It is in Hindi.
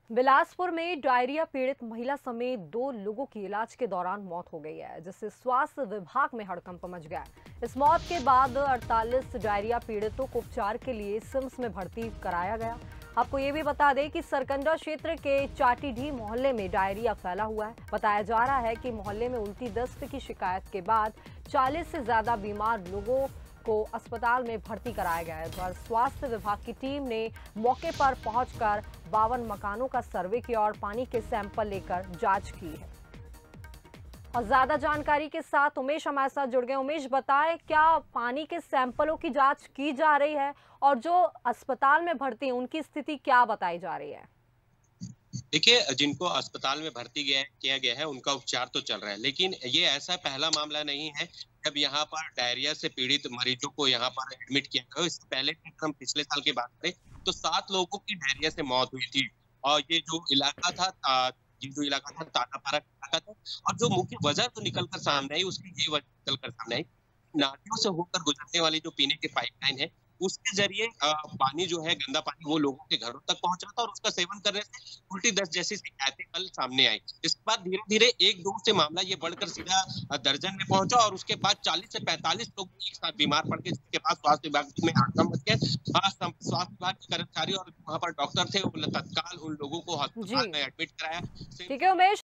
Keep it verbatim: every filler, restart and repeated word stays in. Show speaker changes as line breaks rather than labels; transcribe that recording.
बिलासपुर में डायरिया पीड़ित महिला समेत दो लोगों की इलाज के दौरान मौत हो गई है, जिससे स्वास्थ्य विभाग में हड़कंप मच गया है। इस मौत के बाद अड़तालीस डायरिया पीड़ितों को उपचार के लिए सिम्स में भर्ती कराया गया। आपको ये भी बता दें कि सरकंडा क्षेत्र के चाटीडीह मोहल्ले में डायरिया फैला हुआ है। बताया जा रहा है कि मोहल्ले में उल्टी दस्त की शिकायत के बाद चालीस से ज्यादा बीमार लोगों को अस्पताल में भर्ती कराया गया है। पर स्वास्थ्य विभाग की टीम ने मौके पर पहुंचकर बावन मकानों का सर्वे किया और पानी के सैंपल लेकर जांच की है। और ज्यादा जानकारी के साथ उमेश हमारे साथ जुड़ गए। उमेश, बताएं, क्या पानी के सैंपलों की जांच की जा रही है और जो अस्पताल में भर्ती है उनकी स्थिति क्या बताई जा रही है?
देखिए, जिनको अस्पताल में भर्ती गया किया गया है उनका उपचार तो चल रहा है, लेकिन ये ऐसा पहला मामला नहीं है जब यहाँ पर डायरिया से पीड़ित मरीजों को यहाँ पर एडमिट किया गया। इससे पहले की हम पिछले साल की बात करें तो सात लोगों की डायरिया से मौत हुई थी। और ये जो इलाका था ता, ये जो इलाका था तालापारा का इलाका था। और जो मुख्य वजह तो निकल कर सामने आई, उसकी ये वजह निकल कर सामने आई, नालियों से होकर गुजरने वाली जो पीने की पाइपलाइन है उसके जरिए अ, पानी जो है, गंदा पानी, वो लोगों के घरों तक पहुंच रहा था और उसका सेवन करने से उल्टी दस्त जैसी शिकायतें कल सामने आई। इसके बाद धीरे-धीरे एक दो से मामला ये बढ़कर सीधा अ, दर्जन में पहुंचा और उसके बाद चालीस से पैंतालीस लोग एक साथ बीमार पड़ गए, जिसके बाद स्वास्थ्य विभाग में हड़कंप मच गया। अ, सम स्वास्थ्य विभाग के कर्मचारी और वहाँ पर डॉक्टर थे, उन्होंने तत्काल उन लोगों को
जी
अस्पताल में एडमिट कराया।
ठीक है उमेश।